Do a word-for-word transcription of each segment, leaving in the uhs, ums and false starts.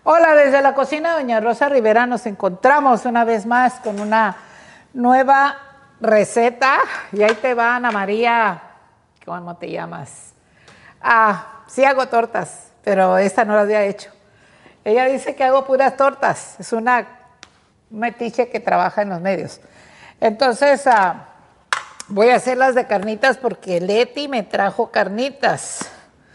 Hola, desde la cocina de Doña Rosa Rivera nos encontramos una vez más con una nueva receta. Y ahí te va, Ana María, ¿cómo te llamas? Ah, sí hago tortas, pero esta no la había hecho. Ella dice que hago puras tortas, es una metiche que trabaja en los medios. Entonces, ah, voy a hacerlas de carnitas porque Leti me trajo carnitas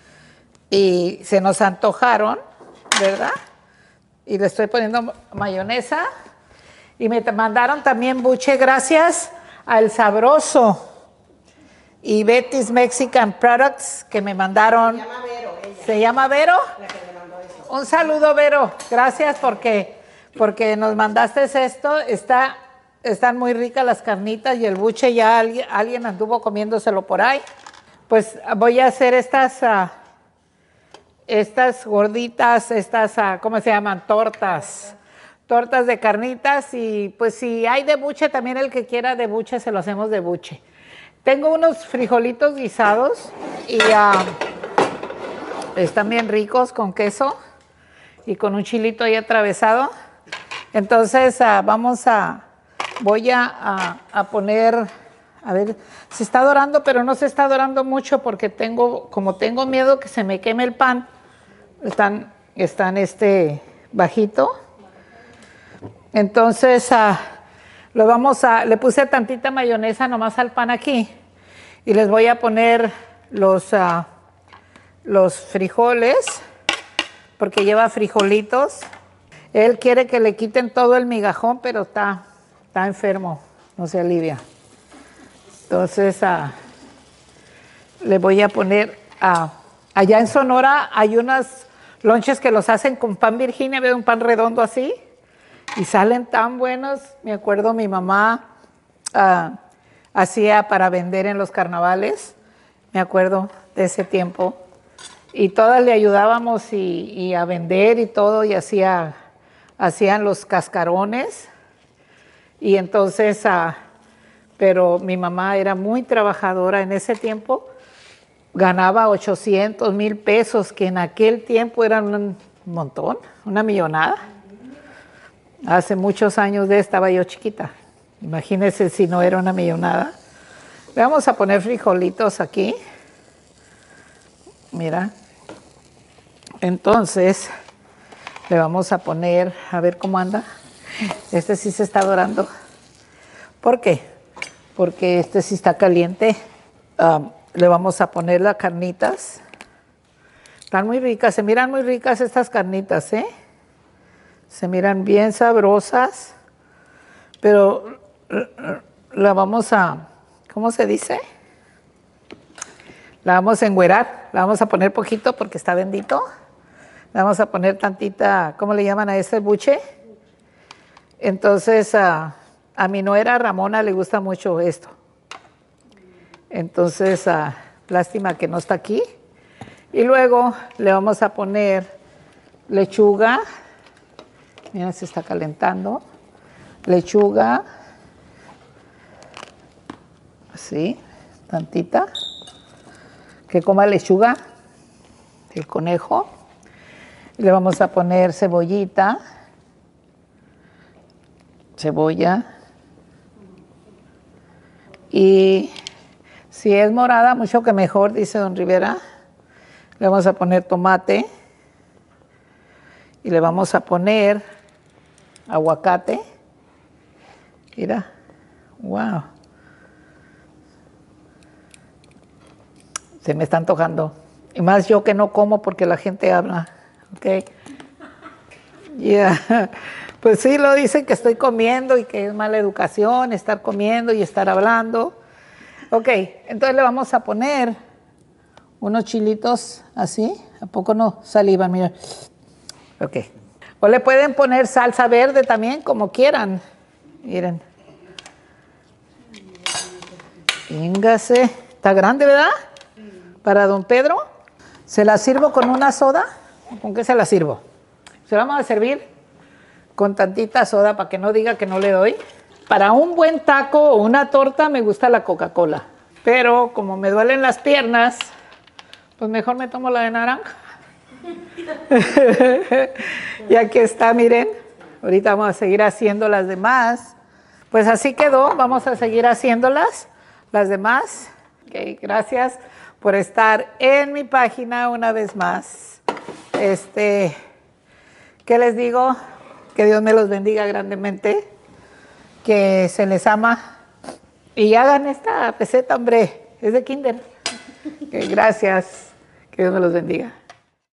y se nos antojaron, ¿verdad? Y le estoy poniendo mayonesa. Y me mandaron también buche gracias al Sabroso y Betty's Mexican Products que me mandaron. Se llama Vero, ella. ¿Se llama Vero? La que me mandó eso. Un saludo, Vero. Gracias porque, porque nos mandaste esto. Está, están muy ricas las carnitas y el buche ya alguien, alguien anduvo comiéndoselo por ahí. Pues voy a hacer estas... Uh, Estas gorditas, estas, ¿cómo se llaman? Tortas. Tortas de carnitas y pues si hay de buche, también el que quiera de buche se lo hacemos de buche. Tengo unos frijolitos guisados y uh, están bien ricos con queso y con un chilito ahí atravesado. Entonces uh, vamos a, voy a, a, a poner, a ver, se está dorando, pero no se está dorando mucho porque tengo, como tengo miedo que se me queme el pan, están, están este bajito. Entonces, uh, lo vamos a, le puse tantita mayonesa nomás al pan aquí y les voy a poner los, uh, los frijoles porque lleva frijolitos. Él quiere que le quiten todo el migajón, pero está, está enfermo, no se alivia. Entonces, uh, le voy a poner, uh, allá en Sonora hay unas lonches que los hacen con pan Virginia, veo un pan redondo así, y salen tan buenos. Me acuerdo mi mamá uh, hacía para vender en los carnavales, me acuerdo de ese tiempo, y todas le ayudábamos y, y a vender y todo, y hacía, hacían los cascarones, y entonces... Uh, pero mi mamá era muy trabajadora en ese tiempo, ganaba ochocientos mil pesos, que en aquel tiempo eran un montón, una millonada. Hace muchos años de estaba yo chiquita, imagínense si no era una millonada. Le vamos a poner frijolitos aquí, mira. Entonces, le vamos a poner, a ver cómo anda. Este sí se está dorando. ¿Por qué? Porque este sí está caliente. Um, le vamos a poner las carnitas. Están muy ricas, se miran muy ricas estas carnitas, ¿eh? Se miran bien sabrosas, pero la vamos a, ¿cómo se dice? La vamos a enguerar, la vamos a poner poquito porque está bendito. Le vamos a poner tantita, ¿cómo le llaman a este buche? Entonces... Uh, a mi nuera Ramona le gusta mucho esto. Entonces, uh, lástima que no está aquí. Y luego le vamos a poner lechuga. Mira, se está calentando. Lechuga. Así, tantita. Que coma lechuga. El conejo. Y le vamos a poner cebollita. Cebolla. Y si es morada, mucho que mejor, dice don Rivera. Le vamos a poner tomate. Y le vamos a poner aguacate. Mira, wow. Se me está antojando. Y más yo que no como porque la gente habla. Ok. Yeah. Pues sí, lo dicen que estoy comiendo y que es mala educación estar comiendo y estar hablando. Ok, entonces le vamos a poner unos chilitos así. ¿A poco no salivan? Mira. Ok. O le pueden poner salsa verde también, como quieran. Miren. Véngase. Está grande, ¿verdad? Para don Pedro. ¿Se la sirvo con una soda? ¿Con qué se la sirvo? Se la vamos a servir con tantita soda para que no diga que no le doy. Para un buen taco o una torta me gusta la Coca-Cola. Pero como me duelen las piernas, pues mejor me tomo la de naranja. Y aquí está, miren. Ahorita vamos a seguir haciendo las demás. Pues así quedó. Vamos a seguir haciéndolas, las demás. Okay, gracias por estar en mi página una vez más. Este, ¿qué les digo? Que Dios me los bendiga grandemente. Que se les ama. Y hagan esta receta, hombre. Es de kinder. Okay, gracias. Que Dios me los bendiga.